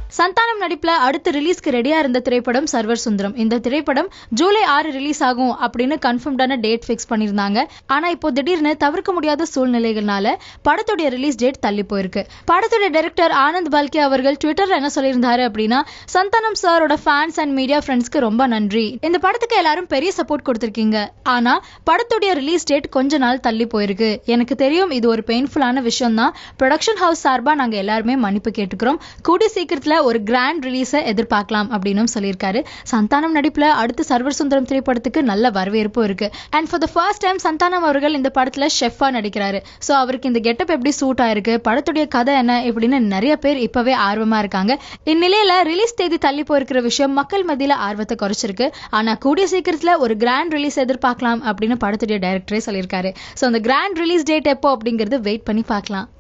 சந்தானம் நடிப்புல அடுத்து ரிலீஸ்க்கு ரெடியா இருந்த திரைப்படம் சர்வர் சுந்தரம். இந்த திரைப்படம் ஜூலை 6 ரிலீஸ் ஆகும் அப்படின்னு கன்ஃபர்ம்டான டேட் ஃபிக்ஸ் பண்ணிருந்தாங்க. ஆனா இப்போ திடீர்னு தவிர்க்க முடியாத சூழ்நிலைகள்னால படத்துடைய ரிலீஸ் டேட் தள்ளி போயிருக்கு. படத்துடைய டைரக்டர் ஆனந்த் பால்கே அவர்கள் ட்விட்டர்ல என்ன சொல்லியிருந்தாரு அப்படின்னா, சந்தானம் சாரோட ஃபேன்ஸ் அண்ட் மீடியா ஃப்ரெண்ட்ஸ்க்கு ரொம்ப நன்றி. இந்த படத்துக்கு எல்லாரும் பெரிய சப்போர்ட் கொடுத்திருக்கீங்க. ஆனா படத்துடைய ரிலீஸ் டேட் கொஞ்ச நாள் தள்ளி போயிருக்கு. எனக்கு தெரியும் இது ஒரு பெயின்ஃபுல்லான விஷயம் தான். ப்ரொடக்ஷன் ஹவுஸ் சார்பா நாங்க எல்லாருமே மன்னிப்பு கேட்டுக்கிறோம். கூடிய சீக்கிரத்துல ஒரு கிராண்ட் ரிலீஸை எதிர்பார்க்கலாம் அப்படின்னு சொல்லியிருக்காரு. சந்தானம் நடிப்புல அடுத்து சர்வர் சுந்தரம் திரைப்படத்துக்கு நல்ல வரவேற்பு இருக்கு. And for the first time Santhanam அவர்கள் இந்த படத்துல ஷெஃபா நடிக்கிறாரு. சோ அவருக்கு இந்த கெட்டப் எப்படி சூட் ஆயிருக்கு, படத்துடைய கதை என்ன இப்படின்னு நிறைய பேர் இப்பவே ஆர்வமா இருக்காங்க. இந்நிலையில ரிலீஸ் தேதி தள்ளி போயிருக்கிற விஷயம் மக்கள் மத்தியில ஆர்வத்தை குறைச்சிருக்கு. ஆனா கூடிய சீக்கிரத்துல ஒரு கிராண்ட் ரிலீஸ் எதிர்பார்க்கலாம் அப்படின்னு படத்துடைய டைரக்டரே சொல்லியிருக்காரு. சோ அந்த கிராண்ட் ரிலீஸ் டேட் எப்போ அப்படிங்கறது வெயிட் பண்ணி பார்க்கலாம்.